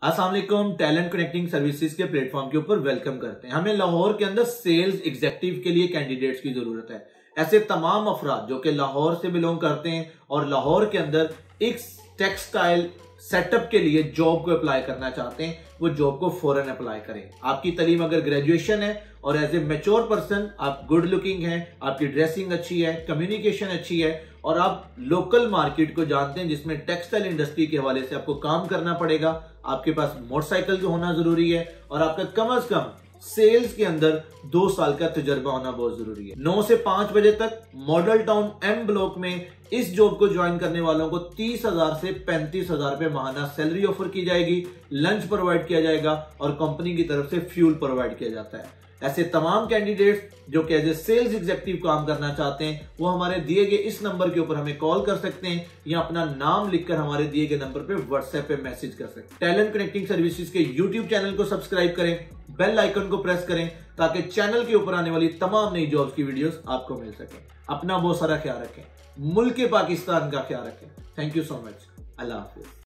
अस्सलाम वालेकुम। Talent connecting services के प्लेटफॉर्म के ऊपर वेलकम करते हैं। हमें लाहौर के अंदर सेल्स एग्जीक्यूटिव के लिए कैंडिडेट्स की जरूरत है। ऐसे तमाम अफराद जो कि लाहौर से बिलोंग करते हैं और लाहौर के अंदर एक टेक्सटाइल सेटअप के लिए जॉब को अप्लाई करना चाहते हैं, वो जॉब को फौरन अप्लाई करें। आपकी तालीम अगर ग्रेजुएशन है और एज ए मैच्योर पर्सन आप गुड लुकिंग हैं, आपकी ड्रेसिंग अच्छी है, कम्युनिकेशन अच्छी है और आप लोकल मार्केट को जानते हैं जिसमें टेक्सटाइल इंडस्ट्री के हवाले से आपको काम करना पड़ेगा, आपके पास मोटरसाइकिल जो होना जरूरी है और आपका कम से कम सेल्स के अंदर 2 साल का तजर्बा होना बहुत जरूरी है। 9 से 5 बजे तक मॉडल टाउन एम ब्लॉक में इस जॉब को ज्वाइन करने वालों को 30,000 से 35,000 रुपए माहाना सैलरी ऑफर की जाएगी, लंच प्रोवाइड किया जाएगा और कंपनी की तरफ से फ्यूल प्रोवाइड किया जाता है। ऐसे तमाम कैंडिडेट्स जो कि एज ए सेल्स एग्जीक्यूटिव काम करना चाहते हैं वो हमारे दिए गए इस नंबर के ऊपर हमें कॉल कर सकते हैं या अपना नाम लिखकर हमारे दिए गए नंबर पे व्हाट्सएप पे मैसेज कर सकते हैं। टैलेंट कनेक्टिंग सर्विसेज के यूट्यूब चैनल को सब्सक्राइब करें, बेल आइकन को प्रेस करें ताकि चैनल के ऊपर आने वाली तमाम नई जॉब्स की वीडियोस आपको मिल सके। अपना बहुत सारा ख्याल रखें, मुल्क पाकिस्तान का ख्याल रखें। Thank you so much. अल्लाह हाफिज।